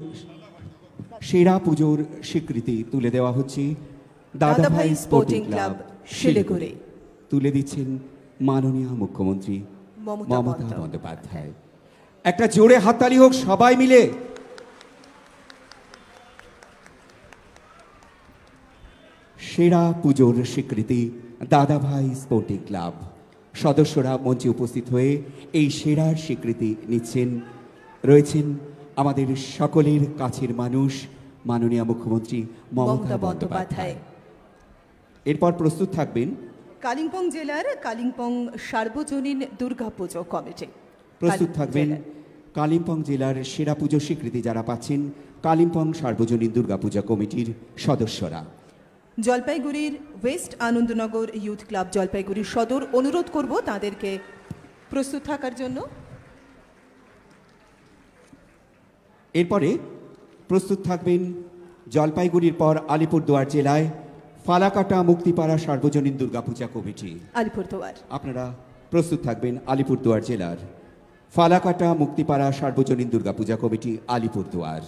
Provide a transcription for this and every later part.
সেরা পুজোর স্বীকৃতি তুলে দেওয়া হচ্ছে দাদাভাই স্পোর্টিং ক্লাব শিলিগুড়ি। তুলে দিচ্ছেন মাননীয় মুখ্যমন্ত্রী মমতা বন্দ্যোপাধ্যায়। একটা জোরে হাততালি হোক সবাই মিলে। সেরা পুজোর স্বীকৃতি দাদাভাই স্পোর্টিং ক্লাব। সদস্যরা মঞ্চে উপস্থিত হয়ে এই সেরার স্বীকৃতি নিচ্ছেন। রয়েছেন আমাদের সকলের কাছের মানুষ মাননীয় মুখ্যমন্ত্রী মমতা বন্দ্যোপাধ্যায়। এরপর প্রস্তুত থাকবেন কালিম্পং জেলার কালিম্পং সার্বজনীন দুর্গাপুজো কমিটি। প্রস্তুত থাকবেন কালিম্পং জেলার সেরা পুজো স্বীকৃতি যারা পাচ্ছেন কালিম্পং সার্বজনীন দুর্গাপূজা কমিটির সদস্যরা। জলপাইগুড়ির ওয়েস্ট আনন্দনগর ইউথ ক্লাব জলপাইগুড়ির সদর অনুরোধ করব তাদেরকে প্রস্তুত থাকার জন্য। এরপরে প্রস্তুত থাকবেন জলপাইগুড়ির পর আলিপুরদুয়ার জেলায় ফালাকাটা মুক্তিপাড়া সার্বজনীন দুর্গাপূজা কমিটি আলিপুরদুয়ার। আপনারা প্রস্তুত থাকবেন আলিপুরদুয়ার জেলার ফালাকাটা মুক্তিপাড়া সার্বজনীন দুর্গাপূজা কমিটি আলিপুরদুয়ার।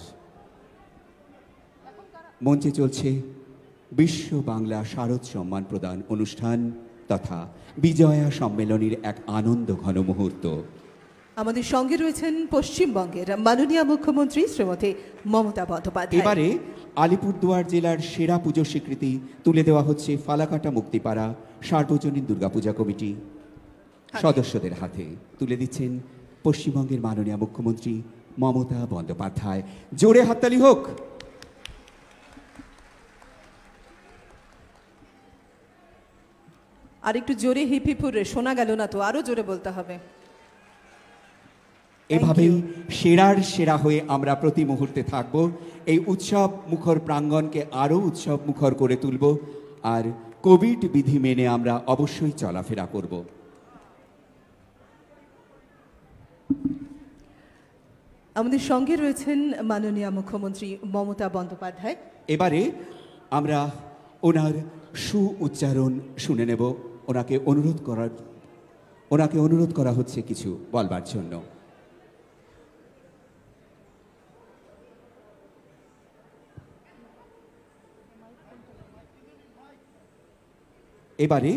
মঞ্চে চলছে বিশ্ব বাংলা শারদ সম্মান প্রদান অনুষ্ঠান তথা বিজয়া সম্মেলনের এক আনন্দ ঘন মুহূর্ত। আমাদের সঙ্গে রয়েছেন পশ্চিমবঙ্গের মাননীয় মুখ্যমন্ত্রী শ্রীমতী মমতা বন্দ্যোপাধ্যায়। এবারে আলিপুরদুয়ার জেলার সেরা পুজো স্বীকৃতি তুলে দেওয়া হচ্ছে ফালাকাটা মুক্তিপাড়া সার্বজনীন দুর্গাপূজা কমিটি সদস্যদের হাতে। তুলে দিচ্ছেন পশ্চিমবঙ্গের মাননীয় মুখ্যমন্ত্রী মমতা বন্দ্যোপাধ্যায়। জোরে হাততালি হোক। আর একটু জোরে হিপিপুরে শোনা গেল না তো, আরো জোরে বলতে হবে। এভাবেই সেরার সেরা হয়ে আমরা প্রতি মুহূর্তে থাকব। এই উৎসব মুখর প্রাঙ্গণকে আরও উৎসব মুখর করে তুলব। আর কোভিড বিধি মেনে আমরা অবশ্যই চলাফেরা করব। আমাদের সঙ্গে রয়েছেন মাননীয় মুখ্যমন্ত্রী মমতা বন্দ্যোপাধ্যায়। এবারে আমরা ওনার সু উচ্চারণ শুনে নেব। ওনাকে অনুরোধ করা হচ্ছে কিছু বলবার জন্য। এবারে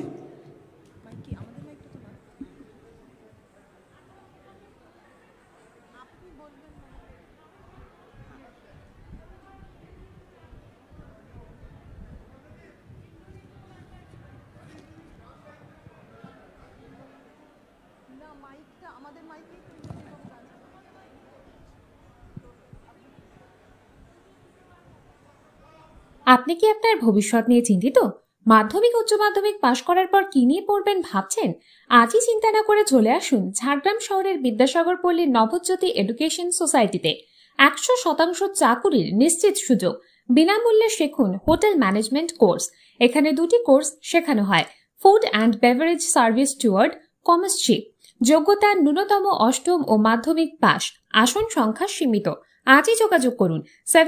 আপনি কি আপনার ভবিষ্যৎ নিয়ে চিন্তিত? মাধ্যমিক উচ্চ মাধ্যমিক পাশ করার পর কি নিয়ে পড়বেন ভাবছেন? আজই চিন্তা না করে চলে আসুন ঝাড়গ্রাম শহরের বিদ্যাসাগর পল্লীর নবজ্যোতি এডুকেশন সোসাইটিতে। 100% চাকুরির নিশ্চিত সুযোগ। বিনামূল্যে শিখুন হোটেল ম্যানেজমেন্ট কোর্স। এখানে 2টি কোর্স শেখানো হয়: food and beverage service steward, কমার্সশিপ। যোগ্যতা ন্যূনতম অষ্টম ও মাধ্যমিক পাস। আসন সংখ্যা সীমিত। আজই যোগাযোগ করুন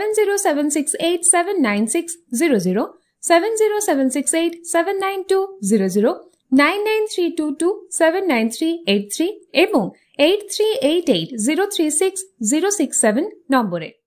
7076879600, 7076879200, 9932279383 এবং 8388036067 নম্বরে।